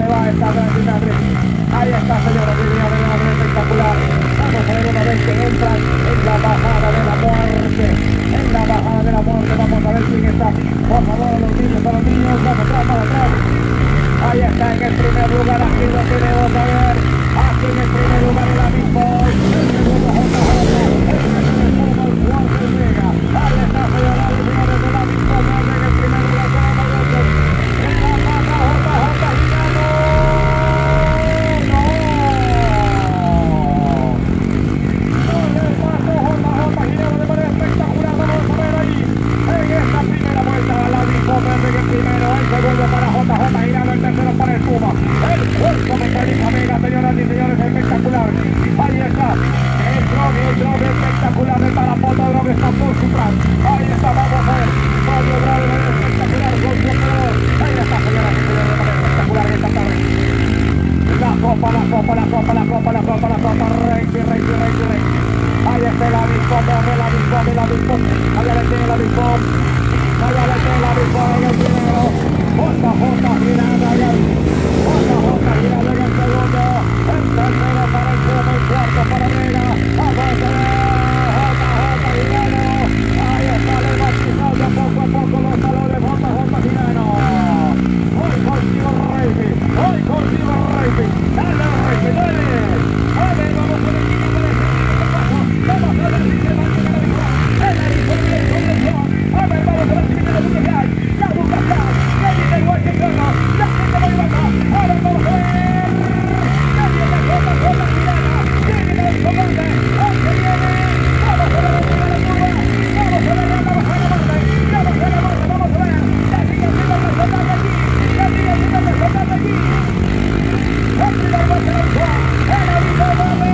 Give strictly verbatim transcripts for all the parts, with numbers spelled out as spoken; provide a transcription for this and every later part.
va esta Grandina Drift. Ahí está, señores, espectacular. Vamos a ver una vez que entran en la bajada de la muerte. En la bajada de la muerte, vamos a ver quién está. Por favor, a los niños, a los niños, vamos atrás, vamos atrás. Ahí está en el primer lugar, aquí lo tenemos a ver. Aquí en el primer lugar el Avispo. El segundo J J. El tercero el cuarto Omega. Ahí está, señoras y señores, el Avispo. En el primer lugar tenemos a J J. En la pata J J Girano. En esta primera vuelta la Avispo en el primero, el segundo para J J Girano, el tercero para el Puma, el cuarto mecánico Omega, señoras y señores, espectacular. Ahí está, el drog, el drog espectacular de Tarapoto, drog está por su plan. Ahí está, vamos a ver, Mario Bravo espectacular con su operador. Ahí está, señoras y señores, espectacular esta tarde. La copa, la copa, la copa, la copa, la copa, la copa, Rexy, Rexy, Rexy, Rexy. Ahí está el Avispo, el Avispo, el Avispo, allá le tiene el Avispo, allá le tiene el Avispo en el primero, J J Girano allá, J J Girano en el segundo, el tercero para el Puma, el cuarto para Omega, vamos a ver, J J Girano, ahí está levantando poco a poco los talones, J J Girano, hoy consigo Racing, hoy consigo Racing, dale Racing, dale, dale, vamos a ver quién es el vamos a ver si se va a llegar a victoria. El Avispo de la convención. A ver, vamos a ver si viene la lucha que hay. La lucha está. Ya viene el igual que Crono. La gente va igual. Ahora vamos a ver. Ya viene la J J Girano. Viene el Avispo Grande. Aunque viene. Vamos a ver la primera curva. Vamos a ver la bajada de Marte. La bajada de Marte. Vamos a ver. Ya sigue haciendo el resultado de aquí. Ya sigue haciendo el resultado de aquí. La primera vuelta de Avispo. El Avispo Grande.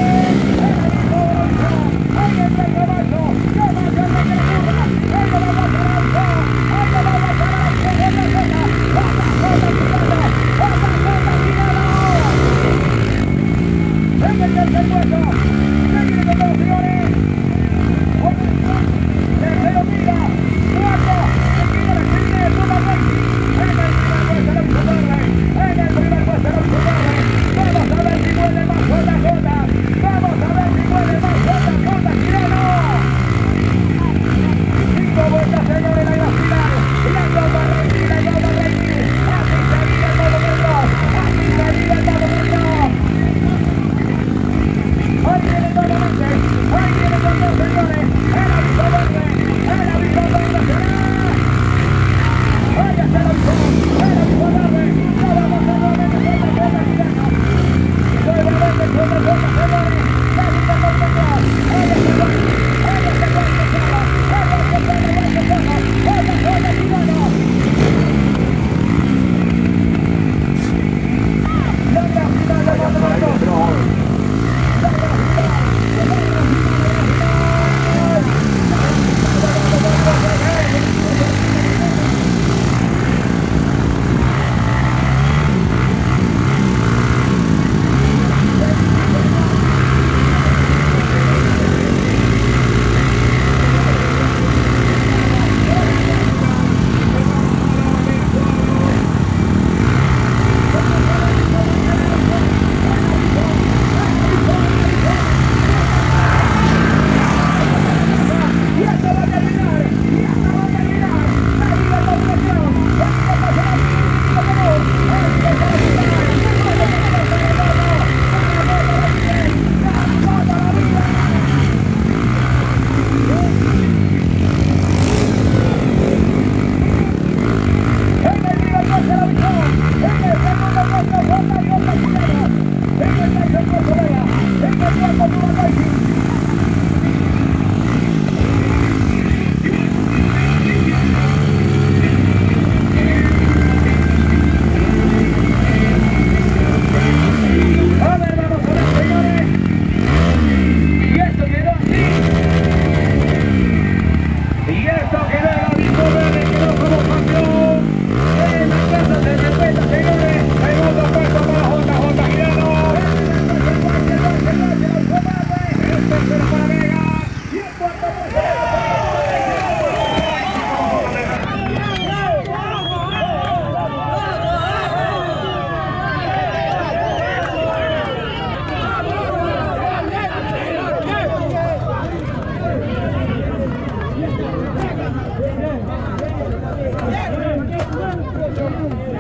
Ahí está el caballo, ya va a ser la que la curva, ahí va a pasar al show, ahí va a pasar a la segunda zona, J J Girano, J J Girano. En el tercer puesto, seguimos con los señores, tercero Mira, cuarto, seguimos la esquina de Puma Racing, en el primer puesto el Avispo Verde, en el primer puesto el Avispo Verde, vamos a ver si vuelve más J J. J.